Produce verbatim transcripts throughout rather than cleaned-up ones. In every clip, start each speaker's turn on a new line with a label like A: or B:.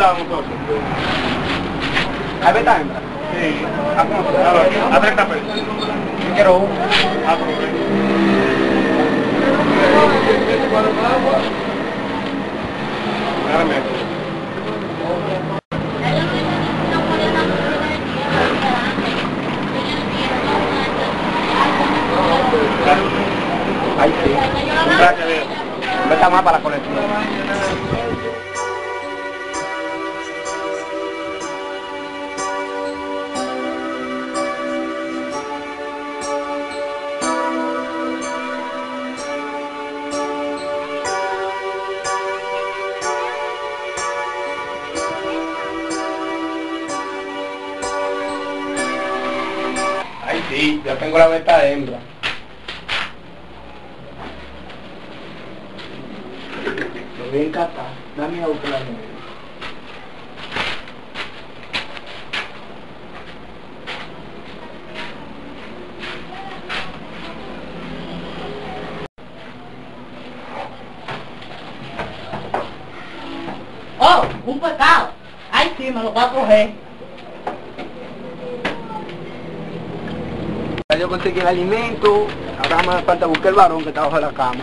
A: lado nosotros.
B: ¿Hay venta hembra?
A: Sí. ¿A cómo se? A ver, a treinta pesos.
B: Yo quiero uno.
A: Ah, pero ven. Déjame esto.
B: Ahí sí.
A: Gracias, Dios.
B: No está más para la colección. Ay, sí, ya tengo la venta de hembra. Lo voy a encantar. Dame a buscar la hembra.
C: Oh, un pescado. Ay, sí, me lo voy a coger.
B: Ya yo conseguí el alimento, ahora me falta buscar el varón que está bajo la cama.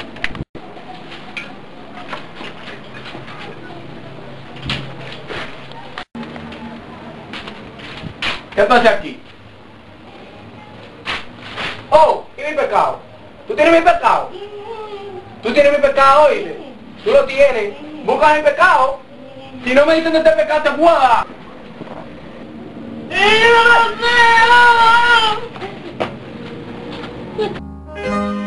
B: ¿Qué pasa aquí? Oh, ¿y mi pescado? ¿Tú tienes mi pescado? ¿Tú tienes mi pescado, oíste? ¿Tú lo tienes? Busca mi pescado. Si no me dicen de este pescado, te juega.
C: ¡No!